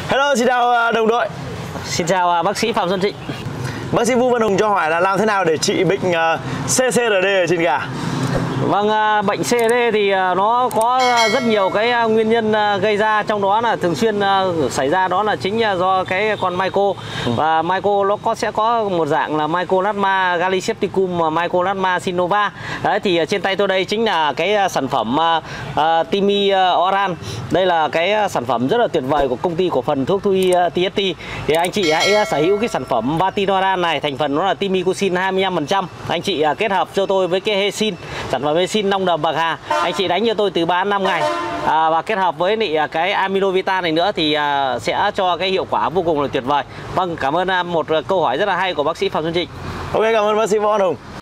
Hello, xin chào đồng đội. Xin chào bác sĩ Phạm Xuân Thịnh. Bác sĩ Vũ Văn Hùng cho hỏi là làm thế nào để trị bệnh CCRD ở trên gà? Vâng, bệnh CCRD thì nó có rất nhiều cái nguyên nhân gây ra, trong đó là thường xuyên xảy ra đó là chính do cái con myco. Và myco nó sẽ có một dạng là Mycoplasma gallisepticum và Mycoplasma synnova. Đấy thì trên tay tôi đây chính là cái sản phẩm Timi-Oran. Đây là cái sản phẩm rất là tuyệt vời của công ty cổ phần thuốc thú y TST. Thì anh chị hãy sở hữu cái sản phẩm Vatinoran này, thành phần nó là Timicosin 25%. Anh chị kết hợp cho tôi với cái Hesin, sản phẩm Hesin Long Đầm Bạc Hà. Anh chị đánh cho tôi từ 3 đến 5 ngày và kết hợp với cái Aminovita này nữa thì sẽ cho cái hiệu quả vô cùng là tuyệt vời. Vâng, cảm ơn một câu hỏi rất là hay của bác sĩ Phạm Xuân Thịnh. Ok, cảm ơn bác sĩ Vũ Văn Hùng.